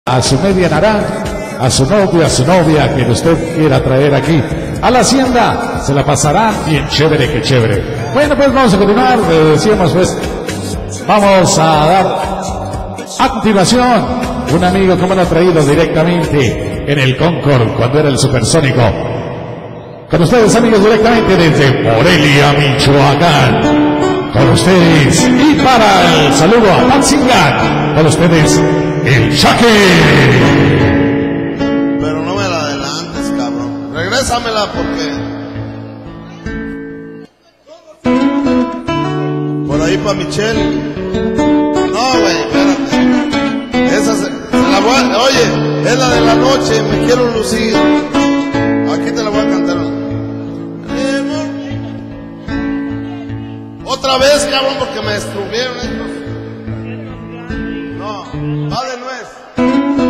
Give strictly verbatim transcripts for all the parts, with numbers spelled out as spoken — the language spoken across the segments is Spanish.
a su media naranja, a su novio, a su novia, que usted quiera traer aquí a la hacienda, se la pasará bien chévere, que chévere. Bueno, pues vamos a continuar, eh, decíamos pues, vamos a dar a continuación un amigo como lo ha traído directamente en el Concord cuando era el Supersónico. Con ustedes, amigos, directamente desde Morelia, Michoacán. Con ustedes, y para el saludo a Panzingan, con ustedes, el Chaque. Pero no me la adelantes, cabrón. Regrésamela porque... Por ahí pa' Michelle. No, güey, espérate. Esa se, se la voy a... Oye, es la de la noche, me quiero lucir. Aquí te la voy a cantar. Otra vez, cabrón, porque me destruyeron estos. No, va de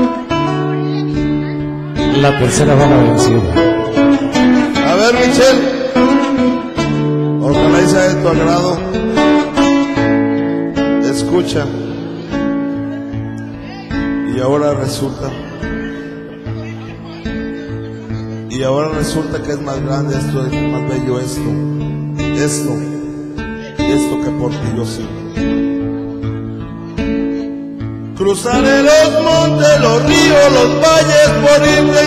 nuez. La tercera bala vencida. A ver, Michelle, ojalá y sea de tu agrado. Escucha. Y ahora resulta. Y ahora resulta que es más grande esto, es más bello esto. Esto. Y esto que por ti yo siento. Cruzaré los montes, los ríos, los valles por irte a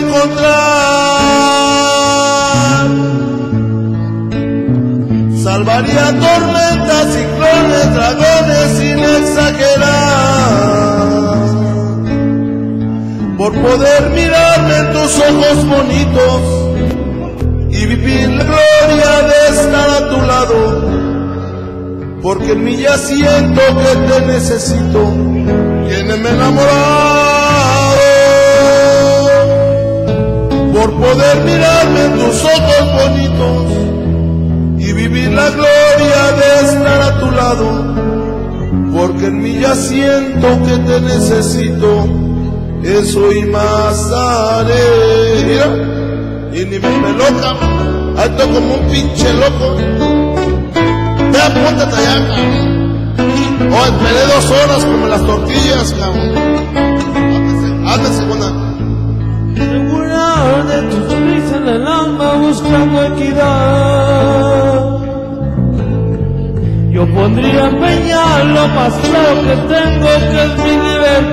encontrar. Salvaría tormentas, ciclones, dragones sin exagerar. Por poder mirarme en tus ojos bonitos y vivir la gloria de estar a tu lado. Porque en mí ya siento que te necesito. Tiéneme enamorado por poder mirarme en tus ojos bonitos y vivir la gloria de estar a tu lado, porque en mí ya siento que te necesito, eso y más haré. Mira, y ni me peloca, alto como un pinche loco. Ve, apúntate allá, cabrón. Oh, esperé dos horas como las tortillas, cabrón. Hazme segunda. Segura de tu sonrisa en el alma buscando equidad. Yo pondría a empeñar lo más claro que tengo, que es mi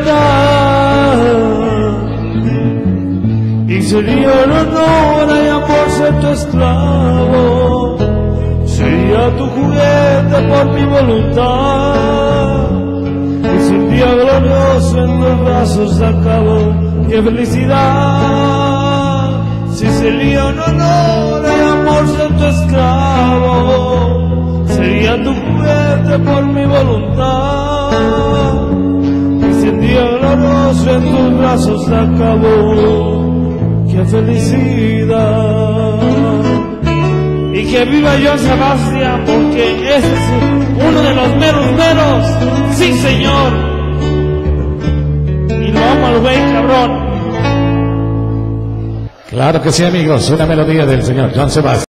libertad. Y sería un honor y amor ser tu esclavo. Sería tu juguete por mi voluntad. Y si un día glorioso en los brazos acabo, qué felicidad. Si sería un honor y amor ser tu esclavo. Sería tu juguete por mi voluntad. Y si un día glorioso en tus brazos acabo, qué felicidad. Y que viva Joan Sebastián, porque ese es uno de los meros meros, sí señor. Y lo amo al güey, cabrón. Claro que sí, amigos, una melodía del señor Joan Sebastián.